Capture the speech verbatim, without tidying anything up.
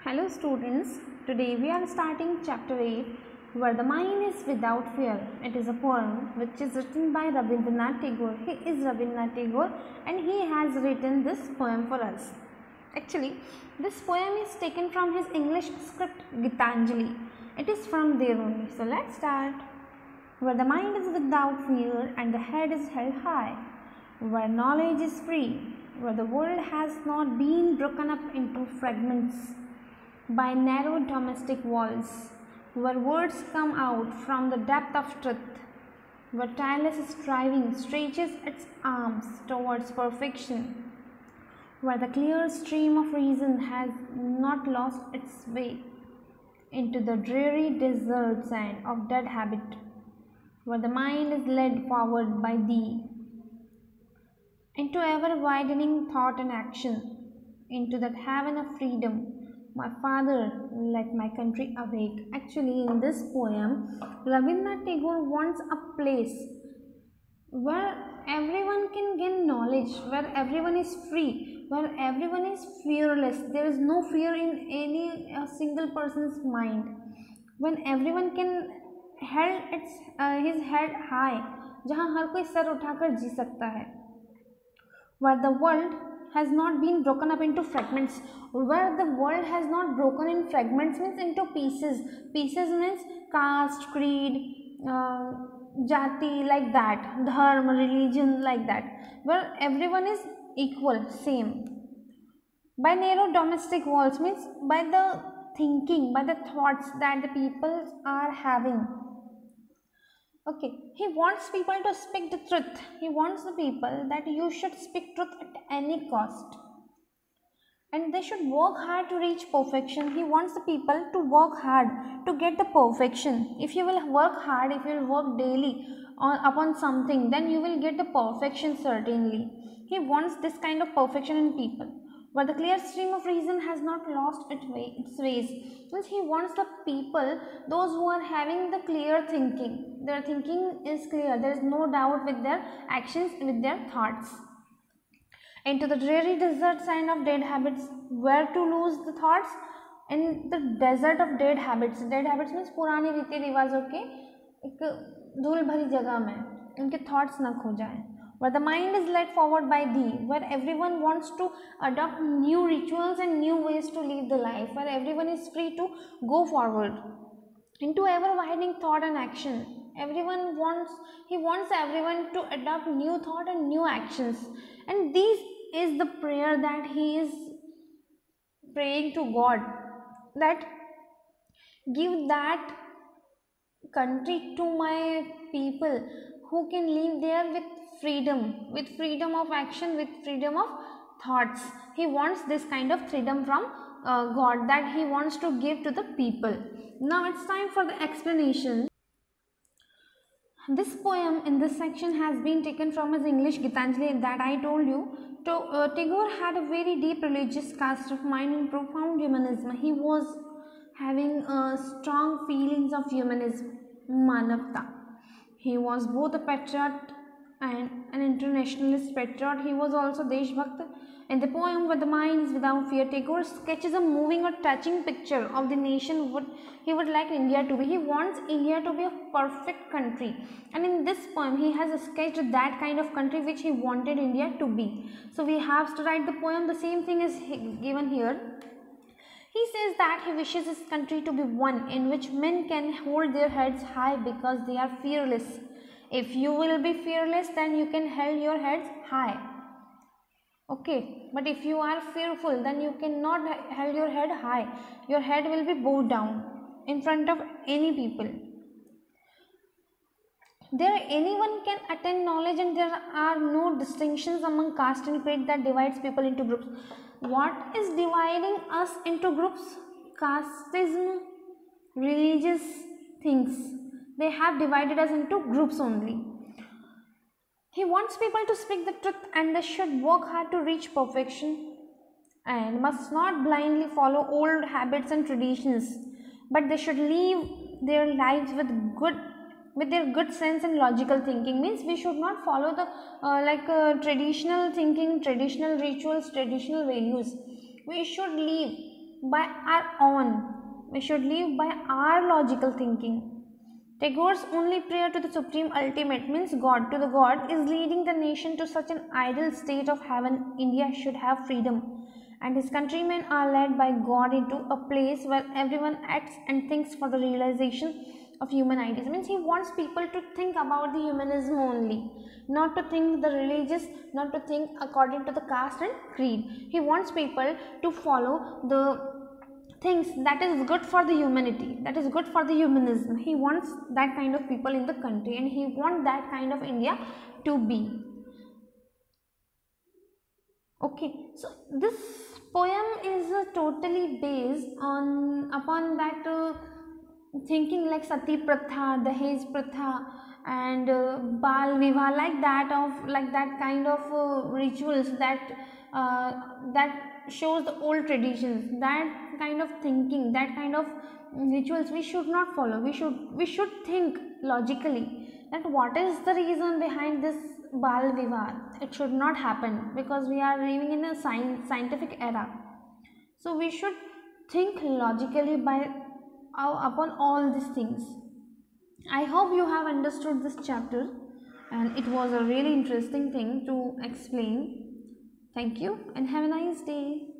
Hello students, today we are starting chapter eight where the mind is without fear. It is a poem which is written by Rabindranath Tagore. He is Rabindranath Tagore and he has written this poem for us. Actually, this poem is taken from his English script Gitanjali. It is from there only. So let's start. Where the mind is without fear and the head is held high, where knowledge is free, where the world has not been broken up into fragments by narrow domestic walls, where words come out from the depth of truth, where tireless striving stretches its arms towards perfection, where the clear stream of reason has not lost its way into the dreary desert sand of dead habit, where the mind is led forward by thee into ever widening thought and action, into that heaven of freedom. My father, let my country awake. Actually, in this poem, Rabindranath Tagore wants a place where everyone can gain knowledge, where everyone is free, where everyone is fearless. There is no fear in any uh, single person's mind. When everyone can hold its uh, his head high, जहाँ हर कोई sir उठाकर जी सकता है. Where the world has not been broken up into fragments, where the world has not broken in fragments means into pieces. Pieces means caste, creed, uh, jati, like that, dharma, religion, like that, where everyone is equal, same. By narrow domestic walls means by the thinking, by the thoughts that the people are having. Okay, he wants people to speak the truth. He wants the people that you should speak truth at any cost. And they should work hard to reach perfection. He wants the people to work hard to get the perfection. If you will work hard, if you will work daily on, upon something, then you will get the perfection certainly. He wants this kind of perfection in people, where the clear stream of reason has not lost its, way, its ways. Means he wants the people, those who are having the clear thinking. Their thinking is clear. There is no doubt with their actions, with their thoughts. Into the dreary desert sand of dead habits, where to lose the thoughts? In the desert of dead habits. Dead habits means पुरानी रीति रिवाजों के एक धूल भरी जगह में उनके thoughts ना खो जाएं. Where the mind is led forward by thee, where everyone wants to adopt new rituals and new ways to live the life, where everyone is free to go forward into ever widening thought and action. Everyone wants, he wants everyone to adopt new thought and new actions. And this is the prayer that he is praying to God, that give that country to my people who can live there with freedom, with freedom of action, with freedom of thoughts. He wants this kind of freedom from uh, God that he wants to give to the people. Now it's time for the explanation. This poem in this section has been taken from his English Gitanjali that I told you. To, uh, Tagore had a very deep religious cast of mind and profound humanism. He was having uh, strong feelings of humanism, manavta. He was both a patriot and an internationalist patriot. He was also Deshbhakt. In the poem Where the Mind is Without Fear, Tagore sketches a moving or touching picture of the nation what he would like India to be. He wants India to be a perfect country, and in this poem he has sketched that kind of country which he wanted India to be. So we have to write the poem. The same thing is given here. He says that he wishes his country to be one in which men can hold their heads high because they are fearless. If you will be fearless, then you can hold your heads high. Okay, but if you are fearful, then you cannot hold your head high. Your head will be bowed down in front of any people. There anyone can attain knowledge and there are no distinctions among caste and creed that divides people into groups. What is dividing us into groups? Casteism, religious things. They have divided us into groups only. He wants people to speak the truth and they should work hard to reach perfection and must not blindly follow old habits and traditions, but they should live their lives with good with their good sense and logical thinking. Means we should not follow the uh, like uh, traditional thinking, traditional rituals, traditional values. We should live by our own. We should live by our logical thinking. Tagore's only prayer to the Supreme Ultimate, means God, to the God, is leading the nation to such an ideal state of heaven. India should have freedom, and his countrymen are led by God into a place where everyone acts and thinks for the realization of human ideas. Means he wants people to think about the humanism only, not to think the religious, not to think according to the caste and creed. He wants people to follow the things that is good for the humanity, that is good for the humanism. He wants that kind of people in the country, and he wants that kind of India to be. Okay, so this poem is uh, totally based on upon that uh, thinking like Sati Pratha, Dahej Pratha, and uh, Bal Vivah, like that of like that kind of uh, rituals that uh, that shows the old traditions. That kind of thinking, that kind of rituals we should not follow. We should we should think logically that what is the reason behind this Bal Vivah. It should not happen because we are living in a science, scientific era. So we should think logically by uh, upon all these things. I hope you have understood this chapter, and it was a really interesting thing to explain. Thank you and have a nice day.